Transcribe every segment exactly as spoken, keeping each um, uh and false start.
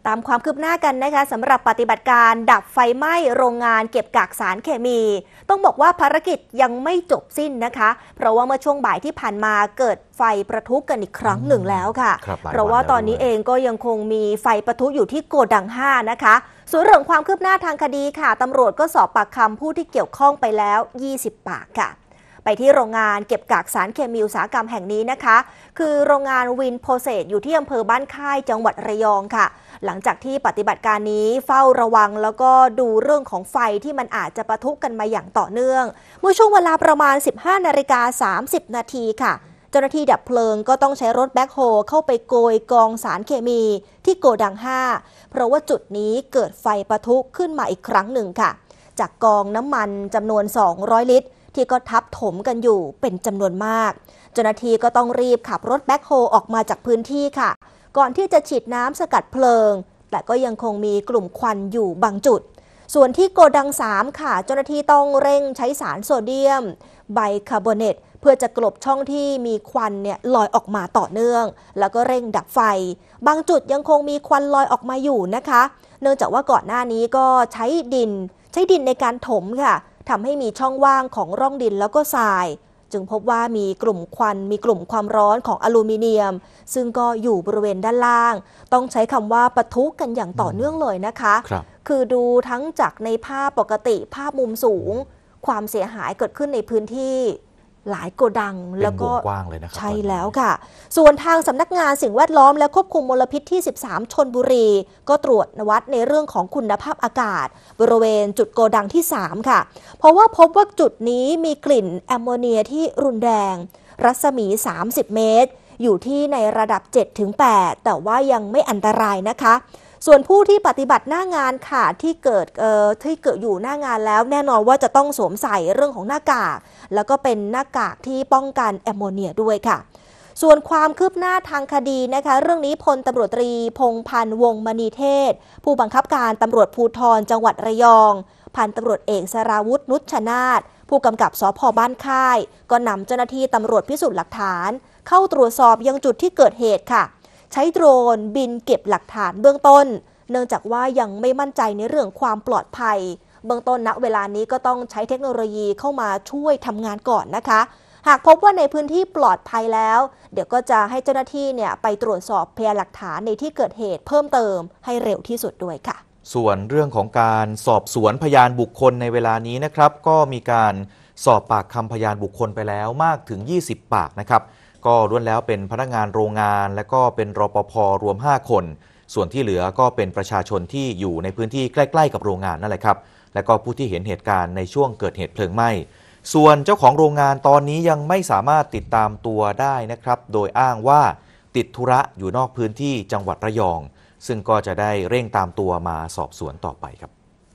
ตามความคืบหน้ากันนะคะสำหรับปฏิบัติการดับไฟไหม้โรงงานเก็บกักสารเคมีต้องบอกว่าภารกิจยังไม่จบสิ้นนะคะเพราะว่าเมื่อช่วงบ่ายที่ผ่านมาเกิดไฟประทุกันอีกครั้งหนึ่งแล้วค่ะเพราะว่าตอนนี้เองก็ยังคงมีไฟประทุอยู่ที่โกดังห้านะคะส่วนเรื่องความคืบหน้าทางคดีค่ะตำรวจก็สอบปากคำผู้ที่เกี่ยวข้องไปแล้วยี่สิบปากค่ะไปที่โรงงานเก็บกักสารเคมีอุตสาหกรรมแห่งนี้นะคะคือโรงงานวินโพเซสอยู่ที่อำเภอบ้านค่ายจังหวัดระยองค่ะหลังจากที่ปฏิบัติการนี้เฝ้าระวังแล้วก็ดูเรื่องของไฟที่มันอาจจะปะทุกันมาอย่างต่อเนื่องเมื่อช่วงเวลาประมาณ สิบห้านาฬิกาสามสิบนาทีค่ะเจ้าหน้าที่ดับเพลิงก็ต้องใช้รถแบ็คโฮเข้าไปโกยกองสารเคมีที่โกดังห้าเพราะว่าจุดนี้เกิดไฟปะทุขึ้นมาอีกครั้งหนึ่งค่ะจากกองน้ำมันจำนวนสองร้อยลิตรที่ก็ทับถมกันอยู่เป็นจำนวนมากเจ้าหน้าที่ก็ต้องรีบขับรถแบ็คโฮออกมาจากพื้นที่ค่ะก่อนที่จะฉีดน้ำสกัดเพลิงแต่ก็ยังคงมีกลุ่มควันอยู่บางจุดส่วนที่โกดังสามค่ะเจ้าหน้าที่ต้องเร่งใช้สารโซเดียมไบคาร์บอเนตเพื่อจะกลบช่องที่มีควันเนี่ยลอยออกมาต่อเนื่องแล้วก็เร่งดับไฟบางจุดยังคงมีควันลอยออกมาอยู่นะคะเนื่องจากว่าก่อนหน้านี้ก็ใช้ดินใช้ดินในการถมค่ะทำให้มีช่องว่างของร่องดินแล้วก็ทรายจึงพบว่ามีกลุ่มควันมีกลุ่มความร้อนของอลูมิเนียมซึ่งก็อยู่บริเวณด้านล่างต้องใช้คำว่าปะทุกันอย่างต่อเนื่องเลยนะคะคคือดูทั้งจากในภาพปกติภาพมุมสูงความเสียหายเกิดขึ้นในพื้นที่หลายโกดังแล้วก็กว้างเลยนะครับใช่แล้วค่ะส่วนทางสำนักงานสิ่งแวดล้อมและควบคุมมลพิษที่สิบสามชลบุรีก็ตรวจวัดในเรื่องของคุณภาพอากาศบริเวณจุดโกดังที่สามค่ะเพราะว่าพบว่าจุดนี้มีกลิ่นแอมโมเนียที่รุนแรงรัศมีสามสิบเมตรอยู่ที่ในระดับ เจ็ดถึงแปด แต่ว่ายังไม่อันตรายนะคะส่วนผู้ที่ปฏิบัติหน้างานค่ะที่เกิดเอ่อที่เกิดอยู่หน้างานแล้วแน่นอนว่าจะต้องสวมใส่เรื่องของหน้ากากแล้วก็เป็นหน้ากากที่ป้องกันแอมโมเนียด้วยค่ะส่วนความคืบหน้าทางคดีนะคะเรื่องนี้พลตำรวจตรีพงษ์พันธ์วงศ์มณีเทศผู้บังคับการตำรวจภูธรจังหวัดระยองพันตำรวจเอกสราวุฒินุชนาถผู้กำกับสภ.บ้านค่ายก็นำเจ้าหน้าที่ตำรวจพิสูจน์หลักฐานเข้าตรวจสอบยังจุดที่เกิดเหตุค่ะใช้โดรนบินเก็บหลักฐานเบื้องต้นเนื่องจากว่ายังไม่มั่นใจในเรื่องความปลอดภัยเบื้องต้นณเวลานี้ก็ต้องใช้เทคโนโลยีเข้ามาช่วยทำงานก่อนนะคะหากพบว่าในพื้นที่ปลอดภัยแล้วเดี๋ยวก็จะให้เจ้าหน้าที่เนี่ยไปตรวจสอบพยานหลักฐานในที่เกิดเหตุเพิ่มเติมให้เร็วที่สุดด้วยค่ะส่วนเรื่องของการสอบสวนพยานบุคคลในเวลานี้นะครับก็มีการสอบปากคำพยานบุคคลไปแล้วมากถึงยี่สิบปากนะครับก็ล้วนแล้วเป็นพนักงานโรงงานและก็เป็นรปภ.รวมห้าคนส่วนที่เหลือก็เป็นประชาชนที่อยู่ในพื้นที่ใกล้ๆกับโรงงานนั่นแหละครับและก็ผู้ที่เห็นเหตุการณ์ในช่วงเกิดเหตุเพลิงไหม้ส่วนเจ้าของโรงงานตอนนี้ยังไม่สามารถติดตามตัวได้นะครับโดยอ้างว่าติดธุระอยู่นอกพื้นที่จังหวัดระยองซึ่งก็จะได้เร่งตามตัวมาสอบสวนต่อไปครับ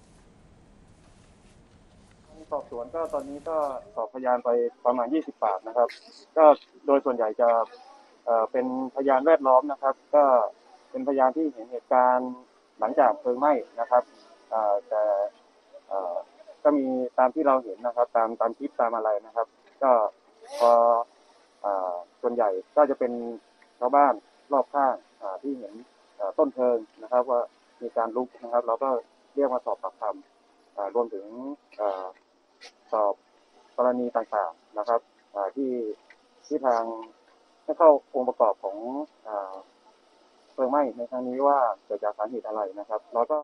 สอบสวนก็ตอนนี้ก็สอบพยานไปประมาณยี่สิบปากนะครับก็โดยส่วนใหญ่จะเอ่อเป็นพยานแวดล้อมนะครับก็เป็นพยานที่เห็นเหตุการณ์หลังจากเพลิงไหม้นะครับแต่ก็มีตามที่เราเห็นนะครับตามตามคลิปตามอะไรนะครับก็พอส่วนใหญ่ก็จะเป็นชาวบ้านรอบข้างที่เห็นต้นเพลิงนะครับว่ามีการลุกนะครับเราก็เรียกมาสอบปากคำรวมถึงสอบกรณีต่างๆนะครับที่ที่ทางให้เข้าองค์ประกอบของเพลิงไหม้ในครั้งนี้ว่าเกิดจากสาเหตุอะไรนะครับแล้วก็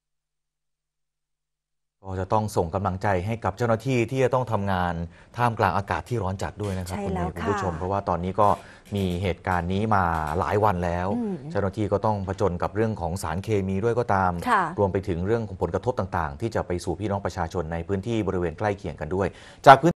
ก็จะต้องส่งกำลังใจให้กับเจ้าหน้าที่ที่จะต้องทำงานท่ามกลางอากาศที่ร้อนจัดด้วยนะครับคุณคุณผู้ชมเพราะว่าตอนนี้ก็มีเหตุการณ์นี้มาหลายวันแล้วเจ้าหน้าที่ก็ต้องผจญกับเรื่องของสารเคมีด้วยก็ตามรวมไปถึงเรื่องของผลกระทบต่างๆที่จะไปสู่พี่น้องประชาชนในพื้นที่บริเวณใกล้เคียงกันด้วยจาก